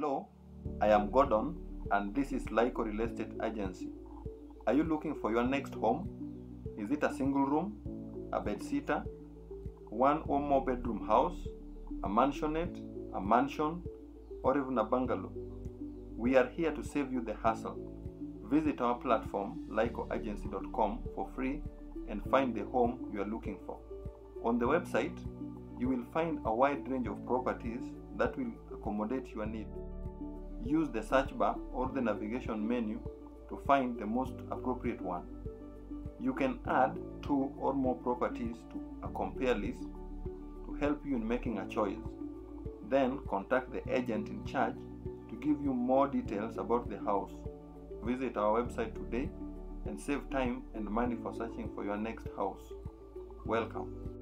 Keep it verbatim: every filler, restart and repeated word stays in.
Hello, I am Gordon and this is Lyco Real Estate Agency. Are you looking for your next home? Is it a single room, a bedsitter, one or more bedroom house, a mansionette, a mansion, or even a bungalow? We are here to save you the hassle. Visit our platform lyco agency dot com for free and find the home you are looking for. On the website, you will find a wide range of properties that will accommodate your need. Use the search bar or the navigation menu to find the most appropriate one. You can add two or more properties to a compare list to help you in making a choice. Then contact the agent in charge to give you more details about the house. Visit our website today and save time and money for searching for your next house. Welcome.